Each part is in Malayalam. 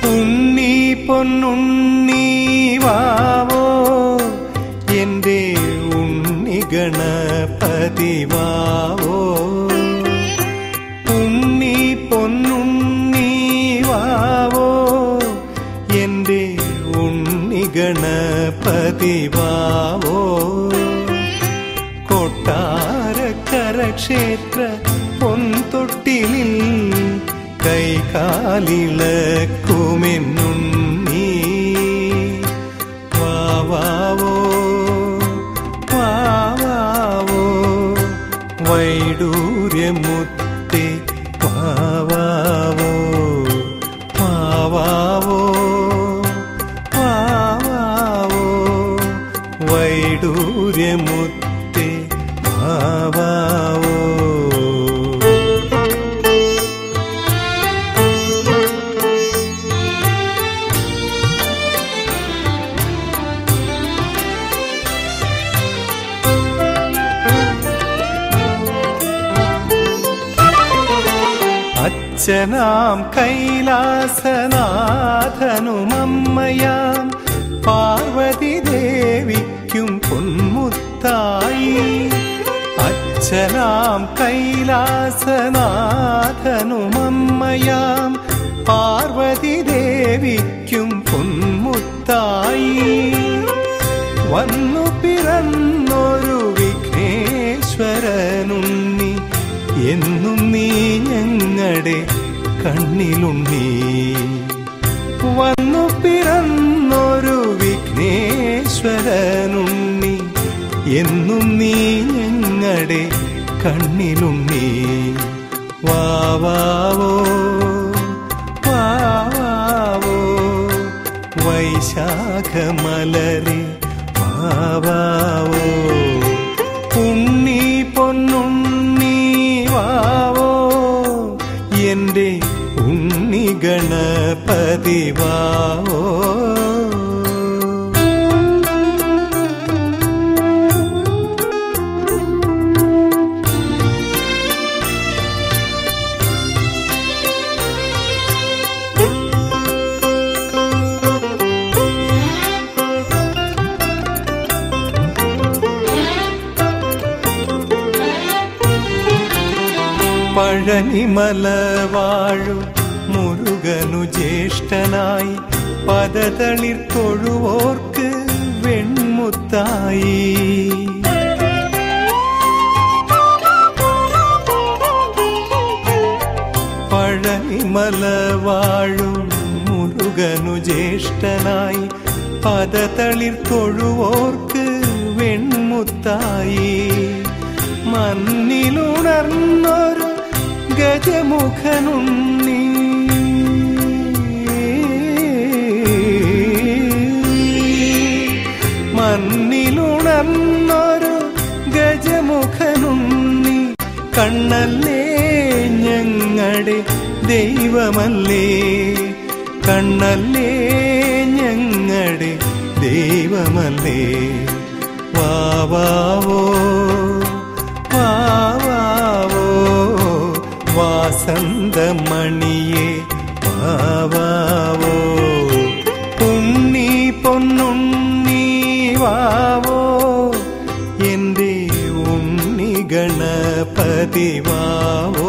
ഉണ്ണി പൊന്നുണ്ണി വാവോ എൻ്റെ ഉണ്ണി ഗണപതി വാവോ. ഉണ്ണി പൊന്നുണ്ണി വാവോ എൻ്റെ ഉണ്ണി ഗണപതി വാവോ. കൊട്ടാരക്കര ക്ഷേത്ര പൊൻതൊട്ടിലിൽ കൈകാലിളക്കുമെന്നുണ്ണി വാവാവോ വാവാവോ വൈഡൂര്യമുത്തേ വാവാവോ വാവാവോ വാവാവോ വൈഡൂര്യമുത്തേ വാവാവോ. അച്ഛനാം കൈലാസനാഥനുമമ്മയാം പാർവതി ദേവിക്കും പൊന്മുത്തായി. അച്ഛനാം കൈലാസനാഥനുമമ്മയാം പാർവതി ദേവിക്കും പൊന്മുത്തായി. വന്നു പിറന്നൊരു വിഘ്നേശ്വരനുണ്ണി എന്നും നീ ഞങ്ങളുടെ കണ്ണിലുണ്ണി. വന്നു പിറന്നൊരു വിഘ്നേശ്വരനുണ്ണി എന്നും നീ ഞങ്ങളുടെ കണ്ണിലുണ്ണി വാവാവോ വാവാവോ വൈശാഖമലരെ വാവാവോ. ഉണ്ണി പൊന്നുണ്ണി വാവോ എൻ്റെ ഉണ്ണി ഗണപതി വാവോ. പഴനിമല വാഴും മുരുകനു ജ്യേഷ്ഠനായി പദതളിർ തൊഴുവോർക്ക് വെൺമുത്തായി. പഴനിമല വാഴും മുരുകനു ജ്യേഷ്ഠനായി പദതളിർ തൊഴുവോർക്ക് വെൺമുത്തായി. മണ്ണിലുണർന്നൊരു ഗജമുഖനുണ്ണി മണ്ണിലുണർന്നൊരു ഗജമുഖനുണ്ണി കണ്ണല്ലേ ഞങ്ങളുടെ ദൈവമല്ലേ കണ്ണല്ലേ ഞങ്ങളുടെ ദൈവമല്ലേ വാവാവോ വാവാവോ വാസന്തമണിയേ വാവാവോ. ഉണ്ണി പൊന്നുണ്ണി വാവോ എൻ്റെ ഉണ്ണി ഗണപതി വാവോ.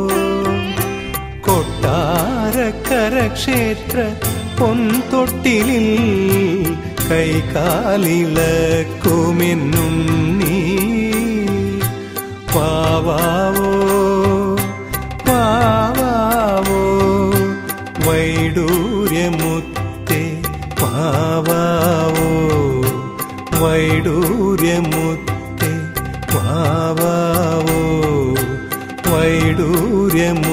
കൊട്ടാരക്കര ക്ഷേത്ര പൊൻതൊട്ടിലിൽ കൈകാലിളക്കുമെന്നുണ്ണി വാവാവോ വാവാവോ വൈഡൂര്യമുത്തേ വാവാവോ വൈഡൂര്യമുത്തേ വാവാവോ വൈഡൂര്യമുത്തേ